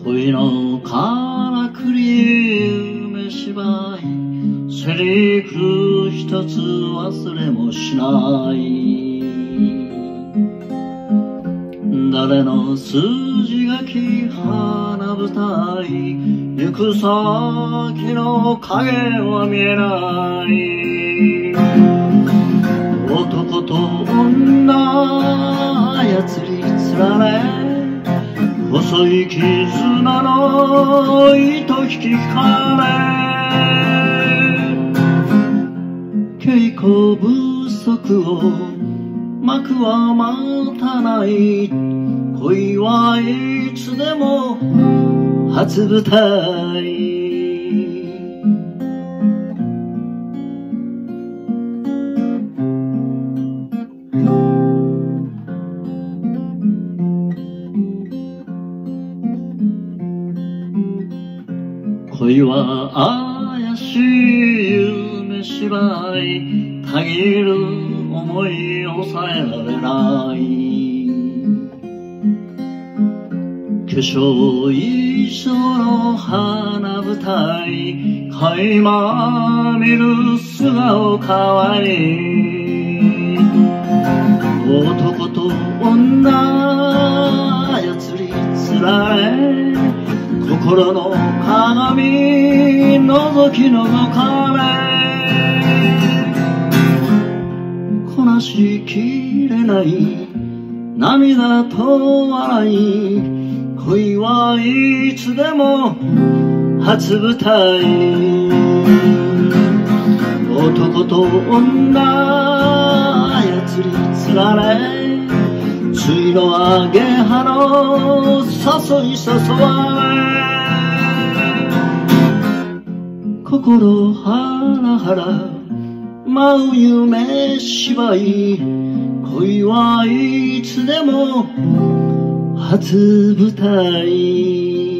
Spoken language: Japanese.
恋のからくり夢芝居セリフ一つ忘れもしない誰の筋書き花舞台行く先の影は見えない男と女操りつられ細い絆の糸引き引かれ稽古不足を幕は待たない恋はいつでも初舞台恋は怪しい夢芝居たぎる思い抑えられない化粧衣装の花舞台垣間見る素顔かわいい男と女操りつられ心の鏡覗き覗かれこなしきれない涙と笑い恋はいつでも初舞台男と女操りつられ対のアゲハの誘い誘われ心ハラハラ舞う夢芝居恋はいつでも初舞台